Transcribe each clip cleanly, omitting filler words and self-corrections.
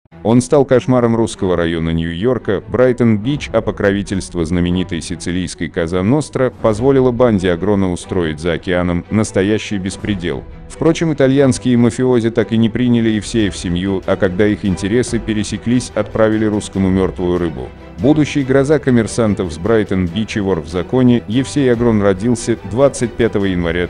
Он стал кошмаром русского района Нью-Йорка, Брайтон-Бич, а покровительство знаменитой сицилийской Коза Ностра позволило банде Агрона устроить за океаном настоящий беспредел. Впрочем, итальянские мафиози так и не приняли Евсея в семью, а когда их интересы пересеклись, отправили русскому мертвую рыбу. Будущий гроза коммерсантов с Брайтон-Бич и вор в законе, Евсей Агрон родился 25 января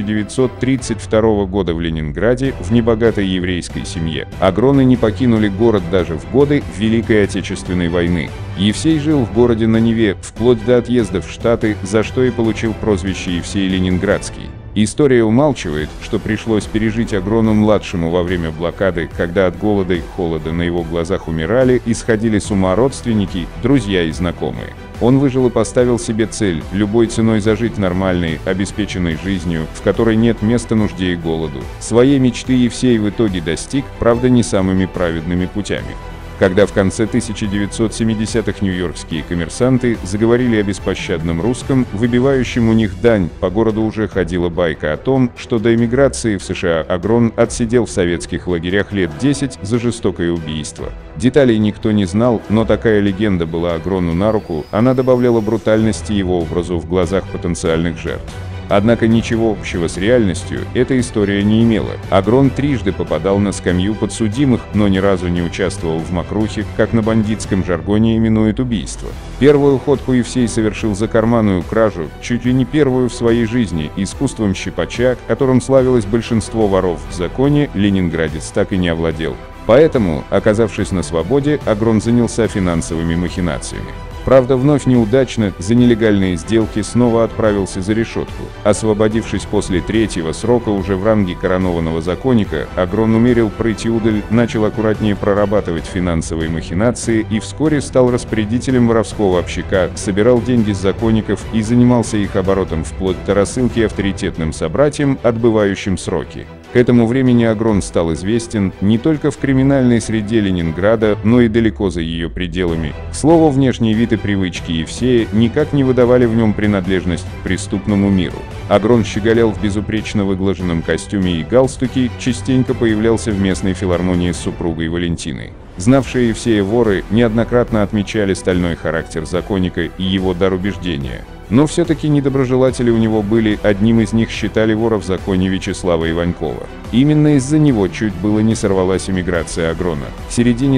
1932 года в Ленинграде в небогатой еврейской семье. Агроны не покинули город даже в годы Великой Отечественной войны. Евсей жил в городе на Неве, вплоть до отъезда в Штаты, за что и получил прозвище Евсей Ленинградский. История умалчивает, что пришлось пережить Агрону-младшему во время блокады, когда от голода и холода на его глазах умирали и сходили с ума родственники, друзья и знакомые. Он выжил и поставил себе цель – любой ценой зажить нормальной, обеспеченной жизнью, в которой нет места нужде и голоду. Своей мечты Евсей в итоге достиг, правда, не самыми праведными путями. Когда в конце 1970-х нью-йоркские коммерсанты заговорили о беспощадном русском, выбивающем у них дань, по городу уже ходила байка о том, что до эмиграции в США Агрон отсидел в советских лагерях лет 10 за жестокое убийство. Деталей никто не знал, но такая легенда была Агрону на руку, она добавляла брутальности его образу в глазах потенциальных жертв. Однако ничего общего с реальностью эта история не имела. Агрон трижды попадал на скамью подсудимых, но ни разу не участвовал в мокрухе, как на бандитском жаргоне именуют убийство. Первую ходку Евсей совершил за карманную кражу, чуть ли не первую в своей жизни, искусством щипача, которым славилось большинство воров в законе, ленинградец так и не овладел. Поэтому, оказавшись на свободе, Агрон занялся финансовыми махинациями. Правда, вновь неудачно, за нелегальные сделки снова отправился за решетку. Освободившись после третьего срока уже в ранге коронованного законника, Агрон умерил прыть и удаль, начал аккуратнее прорабатывать финансовые махинации и вскоре стал распорядителем воровского общака, собирал деньги с законников и занимался их оборотом вплоть до рассылки авторитетным собратьям, отбывающим сроки. К этому времени Агрон стал известен не только в криминальной среде Ленинграда, но и далеко за ее пределами. К слову, внешний вид и привычки Евсея никак не выдавали в нем принадлежность к преступному миру. Агрон щеголял в безупречно выглаженном костюме и галстуке, частенько появлялся в местной филармонии с супругой Валентиной. Знавшие Евсея воры неоднократно отмечали стальной характер законника и его дар убеждения. Но все-таки недоброжелатели у него были, одним из них считали вора в законе Вячеслава Иванькова. Именно из-за него чуть было не сорвалась эмиграция Агрона. В середине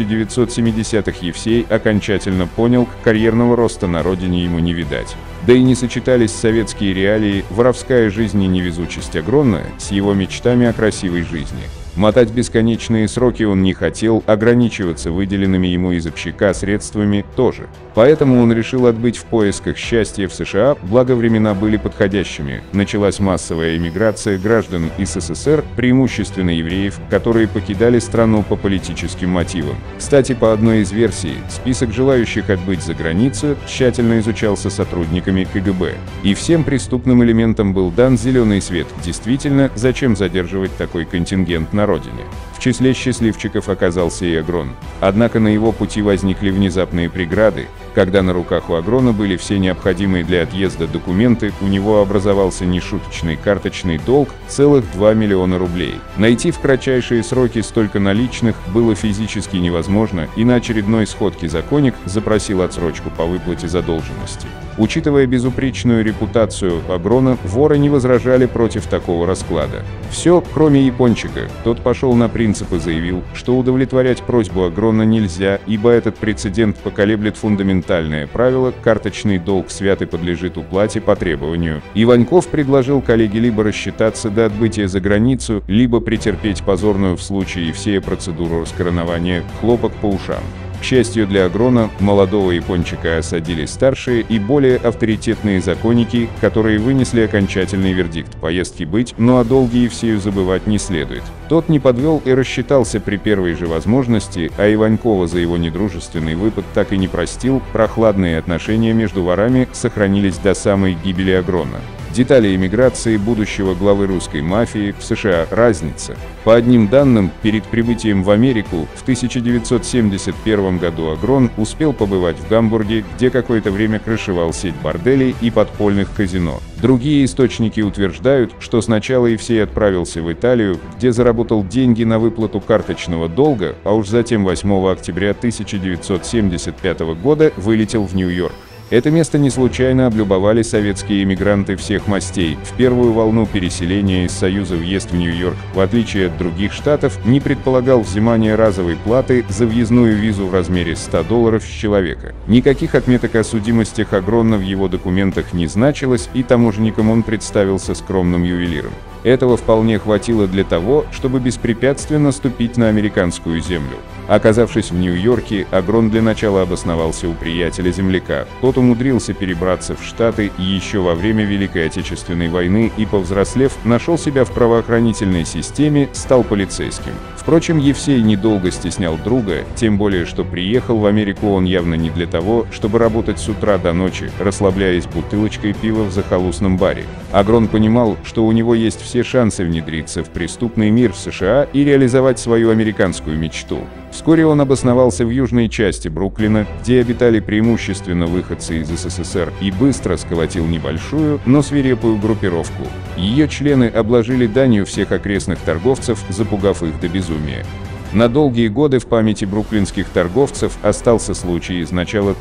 1970-х Евсей окончательно понял, карьерного роста на родине ему не видать. Да и не сочетались советские реалии, воровская жизнь и невезучесть Агрона с его мечтами о красивой жизни. Мотать бесконечные сроки он не хотел, ограничиваться выделенными ему из общака средствами тоже. Поэтому он решил отбыть в поисках счастья в США, благо времена были подходящими. Началась массовая эмиграция граждан СССР, преимущественно евреев, которые покидали страну по политическим мотивам. Кстати, по одной из версий, список желающих отбыть за границу тщательно изучался сотрудниками КГБ. И всем преступным элементам был дан зеленый свет. Действительно, зачем задерживать такой контингент на родине? В числе счастливчиков оказался и Агрон. Однако на его пути возникли внезапные преграды. Когда на руках у Агрона были все необходимые для отъезда документы, у него образовался нешуточный карточный долг целых 2 миллиона рублей. Найти в кратчайшие сроки столько наличных было физически невозможно, и на очередной сходке законник запросил отсрочку по выплате задолженности. Учитывая безупречную репутацию Агрона, воры не возражали против такого расклада. Все, кроме Япончика. Тот пошел на принцип и заявил, что удовлетворять просьбу Агрона нельзя, ибо этот прецедент поколеблет фундаментальное правило «карточный долг свят и подлежит уплате по требованию». Иваньков предложил коллеге либо рассчитаться до отбытия за границу, либо претерпеть позорную в случае Евсея процедуру раскоронования, хлопок по ушам. К счастью для Агрона, молодого Япончика осадили старшие и более авторитетные законники, которые вынесли окончательный вердикт: поездки быть, но о долге Евсею забывать не следует. Тот не подвел и рассчитался при первой же возможности, а Иванькова за его недружественный выпад так и не простил. Прохладные отношения между ворами сохранились до самой гибели Агрона. Детали эмиграции будущего главы русской мафии в США разница. По одним данным, перед прибытием в Америку в 1971 году Агрон успел побывать в Гамбурге, где какое-то время крышевал сеть борделей и подпольных казино. Другие источники утверждают, что сначала Евсей отправился в Италию, где заработал деньги на выплату карточного долга, а уж затем 8 октября 1975 года вылетел в Нью-Йорк. Это место не случайно облюбовали советские эмигранты всех мастей. В первую волну переселения из Союза въезд в Нью-Йорк, в отличие от других штатов, не предполагал взимания разовой платы за въездную визу в размере $100 с человека. Никаких отметок о судимостях Агрона в его документах не значилось, и таможенникам он представился скромным ювелиром. Этого вполне хватило для того, чтобы беспрепятственно ступить на американскую землю. Оказавшись в Нью-Йорке, Агрон для начала обосновался у приятеля-земляка. Тот умудрился перебраться в Штаты еще во время Великой Отечественной войны и, повзрослев, нашел себя в правоохранительной системе, стал полицейским. Впрочем, Евсей недолго стеснял друга, тем более, что приехал в Америку он явно не для того, чтобы работать с утра до ночи, расслабляясь бутылочкой пива в захолустном баре. Агрон понимал, что у него есть все шансы внедриться в преступный мир в США и реализовать свою американскую мечту. Вскоре он обосновался в южной части Бруклина, где обитали преимущественно выходцы из СССР, и быстро сколотил небольшую, но свирепую группировку. Ее члены обложили данью всех окрестных торговцев, запугав их до безумия. На долгие годы в памяти бруклинских торговцев остался случай из начала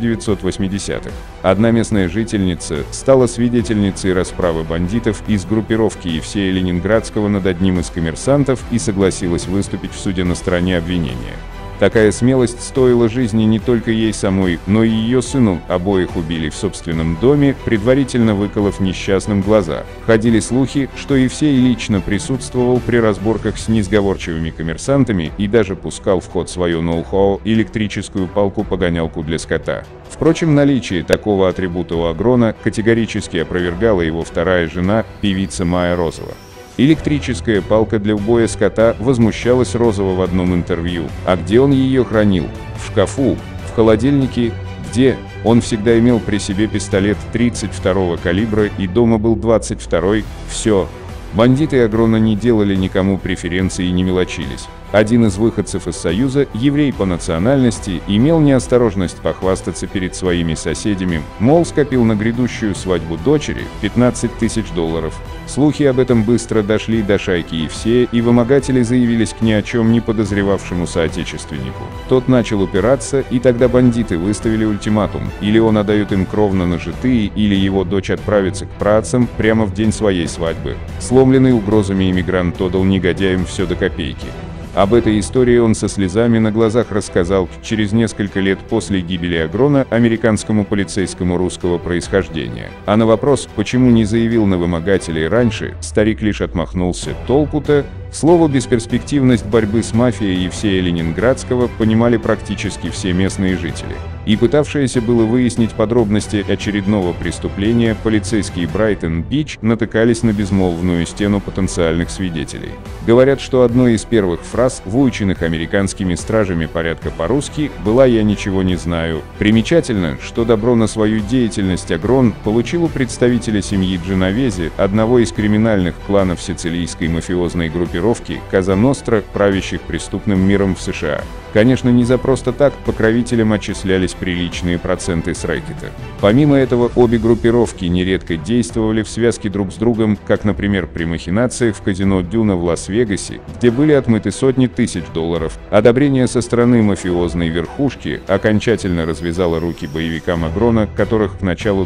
1980-х. Одна местная жительница стала свидетельницей расправы бандитов из группировки Евсея Ленинградского над одним из коммерсантов и согласилась выступить в суде на стороне обвинения. Такая смелость стоила жизни не только ей самой, но и ее сыну. Обоих убили в собственном доме, предварительно выколов несчастным глаза. Ходили слухи, что Евсей лично присутствовал при разборках с несговорчивыми коммерсантами и даже пускал в ход свое ноу-хау — электрическую палку-погонялку для скота. Впрочем, наличие такого атрибута у Агрона категорически опровергала его вторая жена, певица Майя Розова. Электрическая палка для убоя скота, возмущалась Розова в одном интервью. А где он ее хранил? В шкафу, в холодильнике, где? Он всегда имел при себе пистолет 32-го калибра и дома был 22-й. Все. Бандиты Агрона не делали никому преференции и не мелочились. Один из выходцев из Союза, еврей по национальности, имел неосторожность похвастаться перед своими соседями, мол, скопил на грядущую свадьбу дочери $15 000. Слухи об этом быстро дошли до шайки Евсея, и вымогатели заявились к ни о чем не подозревавшему соотечественнику. Тот начал упираться, и тогда бандиты выставили ультиматум: или он отдает им кровно нажитые, или его дочь отправится к праотцам прямо в день своей свадьбы. Сломленный угрозами иммигрант отдал негодяям все до копейки. Об этой истории он со слезами на глазах рассказал через несколько лет после гибели Агрона американскому полицейскому русского происхождения. А на вопрос, почему не заявил на вымогателей раньше, старик лишь отмахнулся: толку-то? К слову, бесперспективность борьбы с мафией Евсея Ленинградского понимали практически все местные жители. И пытавшиеся было выяснить подробности очередного преступления, полицейские Брайтон-Бич натыкались на безмолвную стену потенциальных свидетелей. Говорят, что одной из первых фраз, выученных американскими стражами порядка по-русски, была «я ничего не знаю». Примечательно, что добро на свою деятельность Агрон получил у представителя семьи Дженовези, одного из криминальных кланов сицилийской мафиозной группировки Коза Ностра, правящих преступным миром в США. Конечно, не за просто так покровителям отчислялись приличные проценты с рэкета. Помимо этого, обе группировки нередко действовали в связке друг с другом, как, например, при махинациях в казино «Дюна» в Лас-Вегасе, где были отмыты сотни тысяч $. Одобрение со стороны мафиозной верхушки окончательно развязало руки боевикам Агрона, которых к началу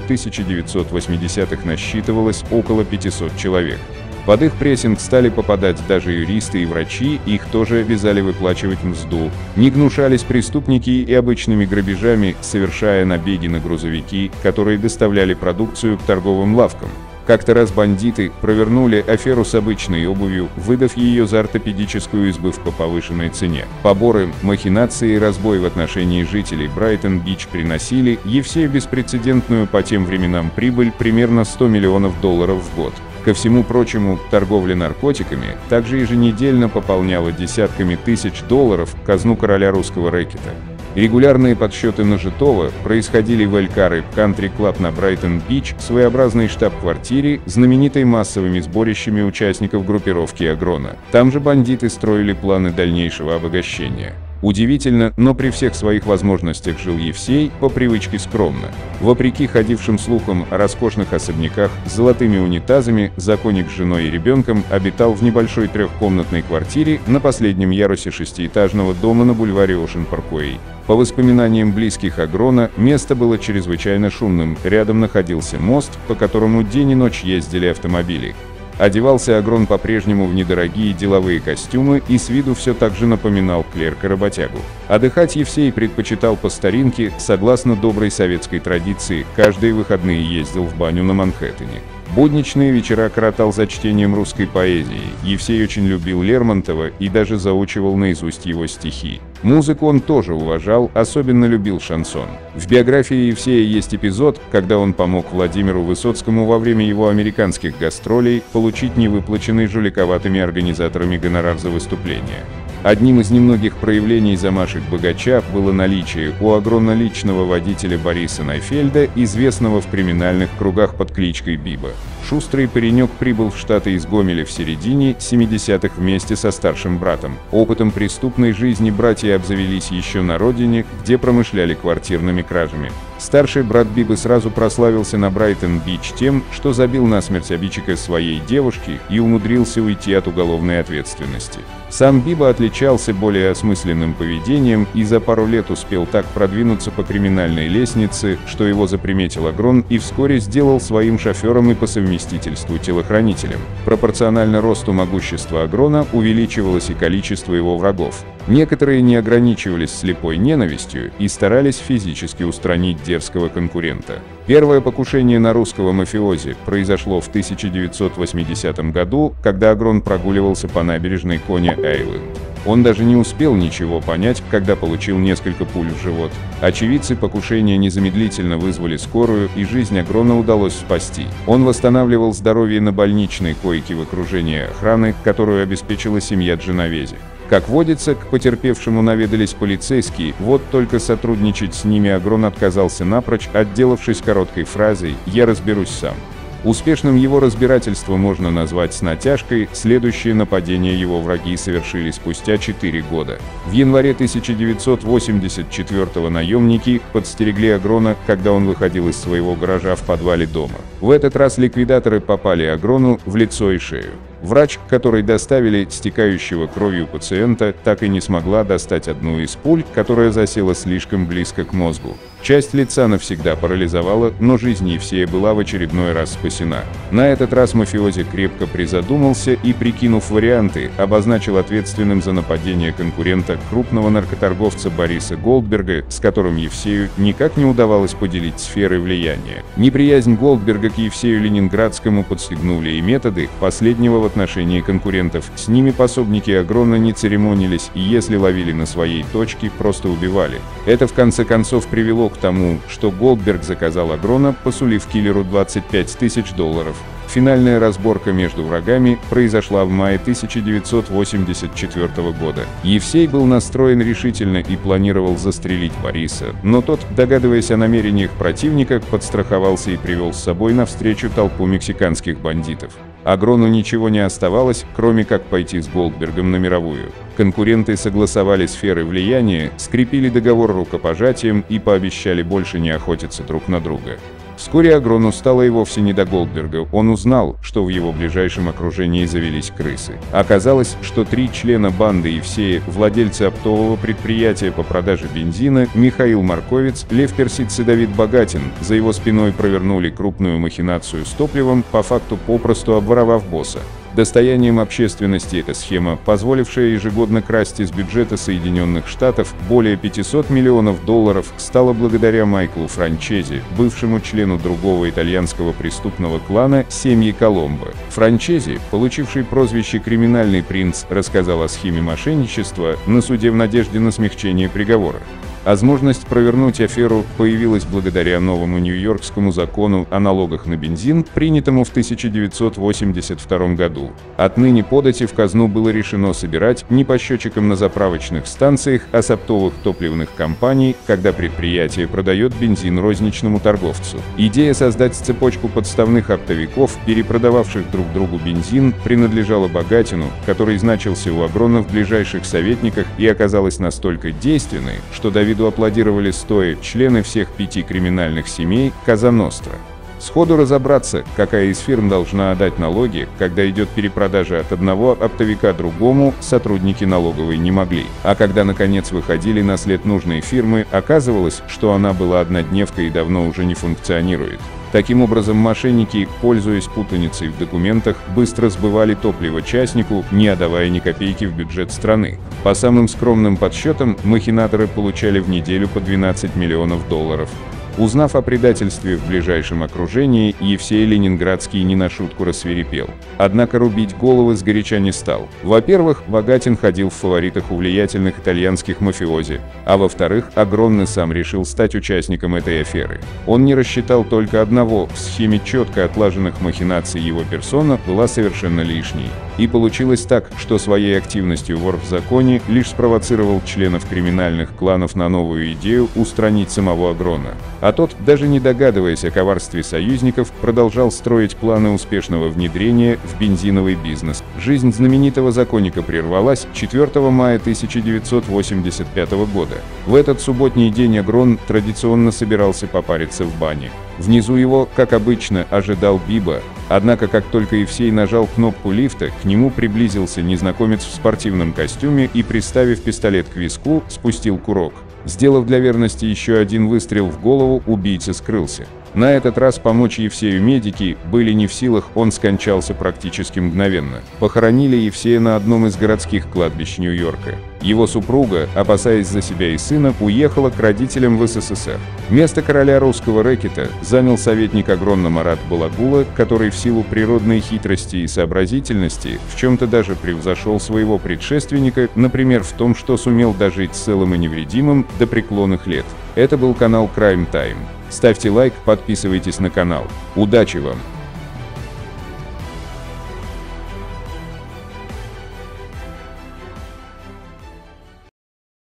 1980-х насчитывалось около 500 человек. Под их прессинг стали попадать даже юристы и врачи, их тоже обязали выплачивать мзду. Не гнушались преступники и обычными грабежами, совершая набеги на грузовики, которые доставляли продукцию к торговым лавкам. Как-то раз бандиты провернули аферу с обычной обувью, выдав ее за ортопедическую избыв по повышенной цене. Поборы, махинации и разбой в отношении жителей Брайтон-Бич приносили Евсею беспрецедентную по тем временам прибыль примерно $100 миллионов в год. Ко всему прочему, торговля наркотиками также еженедельно пополняла десятками тысяч $, казну короля русского рэкета. Регулярные подсчеты нажитого происходили в Эль Карре Кантри Клаб на Брайтон-Бич, своеобразной штаб-квартире, знаменитой массовыми сборищами участников группировки Агрона. Там же бандиты строили планы дальнейшего обогащения. Удивительно, но при всех своих возможностях жил Евсей по привычке скромно. Вопреки ходившим слухам о роскошных особняках с золотыми унитазами, законник с женой и ребенком обитал в небольшой трехкомнатной квартире на последнем ярусе шестиэтажного дома на бульваре Ошен-Парквей. По воспоминаниям близких Агрона, место было чрезвычайно шумным, рядом находился мост, по которому день и ночь ездили автомобили. Одевался Агрон по-прежнему в недорогие деловые костюмы и с виду все так же напоминал клерка-работягу. Отдыхать Евсей предпочитал по старинке, согласно доброй советской традиции, каждые выходные ездил в баню на Манхэттене. Будничные вечера коротал за чтением русской поэзии. Евсей очень любил Лермонтова и даже заучивал наизусть его стихи. Музыку он тоже уважал, особенно любил шансон. В биографии Евсея есть эпизод, когда он помог Владимиру Высоцкому во время его американских гастролей получить невыплаченный жуликоватыми организаторами гонорар за выступление. Одним из немногих проявлений замашек богача было наличие у Агрона личного водителя Бориса Найфельда, известного в криминальных кругах под кличкой Биба. Шустрый паренек прибыл в Штаты из Гомеля в середине 70-х вместе со старшим братом. Опытом преступной жизни братья обзавелись еще на родине, где промышляли квартирными кражами. Старший брат Бибы сразу прославился на Брайтон-Бич тем, что забил насмерть обидчика своей девушки и умудрился уйти от уголовной ответственности. Сам Биба отличался более осмысленным поведением и за пару лет успел так продвинуться по криминальной лестнице, что его заприметил Агрон и вскоре сделал своим шофером и по совместительству телохранителем. Пропорционально росту могущества Агрона увеличивалось и количество его врагов. Некоторые не ограничивались слепой ненавистью и старались физически устранить дерзкого конкурента. Первое покушение на русского мафиози произошло в 1980 году, когда Агрон прогуливался по набережной Кони-Айленд. Он даже не успел ничего понять, когда получил несколько пуль в живот. Очевидцы покушения незамедлительно вызвали скорую, и жизнь Агрона удалось спасти. Он восстанавливал здоровье на больничной койке в окружении охраны, которую обеспечила семья Дженовези. Как водится, к потерпевшему наведались полицейские, вот только сотрудничать с ними Агрон отказался напрочь, отделавшись короткой фразой «Я разберусь сам». Успешным его разбирательство можно назвать с натяжкой, следующее нападение его враги совершили спустя 4 года. В январе 1984-го наемники подстерегли Агрона, когда он выходил из своего гаража в подвале дома. В этот раз ликвидаторы попали Агрону в лицо и шею. Врач, который доставили стекающего кровью пациента, так и не смогла достать одну из пуль, которая засела слишком близко к мозгу. Часть лица навсегда парализовала, но жизнь Евсея была в очередной раз спасена. На этот раз мафиози крепко призадумался и, прикинув варианты, обозначил ответственным за нападение конкурента крупного наркоторговца Бориса Голдберга, с которым Евсею никак не удавалось поделить сферы влияния. Неприязнь Голдберга к Евсею Ленинградскому подстегнули и методы последнего в отношении конкурентов. С ними пособники Агрона не церемонились и, если ловили на своей точке, просто убивали. Это в конце концов привело к тому, что Голдберг заказал Агрона, посулив киллеру $25 000. Финальная разборка между врагами произошла в мае 1984 года. Евсей был настроен решительно и планировал застрелить Бориса, но тот, догадываясь о намерениях противника, подстраховался и привел с собой навстречу толпу мексиканских бандитов. Агрону ничего не оставалось, кроме как пойти с Голдбергом на мировую. Конкуренты согласовали сферы влияния, скрепили договор рукопожатием и пообещали больше не охотиться друг на друга. Вскоре Агрону стало и вовсе не до Голдберга. Он узнал, что в его ближайшем окружении завелись крысы. Оказалось, что 3 члена банды Евсея, владельцы оптового предприятия по продаже бензина, Михаил Марковец, Лев Персидц и Давид Богатин, за его спиной провернули крупную махинацию с топливом, по факту попросту обворовав босса. Достоянием общественности эта схема, позволившая ежегодно красть из бюджета Соединенных Штатов более $500 миллионов, стала благодаря Майклу Франчези, бывшему члену другого итальянского преступного клана семьи Коломбо. Франчези, получивший прозвище «Криминальный принц», рассказал о схеме мошенничества на суде в надежде на смягчение приговора. Возможность провернуть аферу появилась благодаря новому нью-йоркскому закону о налогах на бензин, принятому в 1982 году. Отныне подати в казну было решено собирать не по счетчикам на заправочных станциях, а с оптовых топливных компаний, когда предприятие продает бензин розничному торговцу. Идея создать цепочку подставных оптовиков, перепродававших друг другу бензин, принадлежала Богатину, который значился у Агрона в ближайших советниках, и оказалась настолько действенной, что Давиду аплодировали стоя члены всех 5 криминальных семей Коза Ностра. Сходу разобраться, какая из фирм должна отдать налоги, когда идет перепродажа от одного оптовика другому, сотрудники налоговой не могли. А когда наконец выходили на след нужной фирмы, оказывалось, что она была однодневкой и давно уже не функционирует. Таким образом, мошенники, пользуясь путаницей в документах, быстро сбывали топливо частнику, не отдавая ни копейки в бюджет страны. По самым скромным подсчетам, махинаторы получали в неделю по $12 миллионов. Узнав о предательстве в ближайшем окружении, Евсей Ленинградский не на шутку рассвирепел. Однако рубить головы сгоряча не стал. Во-первых, Богатин ходил в фаворитах у влиятельных итальянских мафиози, а во-вторых, Агрон сам решил стать участником этой аферы. Он не рассчитал только одного: в схеме четко отлаженных махинаций его персона была совершенно лишней. И получилось так, что своей активностью вор в законе лишь спровоцировал членов криминальных кланов на новую идею устранить самого Агрона. А тот, даже не догадываясь о коварстве союзников, продолжал строить планы успешного внедрения в бензиновый бизнес. Жизнь знаменитого законника прервалась 4 мая 1985 года. В этот субботний день Агрон традиционно собирался попариться в бане. Внизу его, как обычно, ожидал Биба. Однако, как только Евсей нажал кнопку лифта, к нему приблизился незнакомец в спортивном костюме и, приставив пистолет к виску, спустил курок. Сделав для верности еще один выстрел в голову, убийца скрылся. На этот раз помочь Евсею медики были не в силах, он скончался практически мгновенно. Похоронили Евсея на одном из городских кладбищ Нью-Йорка. Его супруга, опасаясь за себя и сына, уехала к родителям в СССР. Место короля русского рэкета занял советник Агрона Марат Балагула, который в силу природной хитрости и сообразительности в чем-то даже превзошел своего предшественника, например, в том, что сумел дожить целым и невредимым до преклонных лет. Это был канал Crime Time. Ставьте лайк, подписывайтесь на канал. Удачи вам!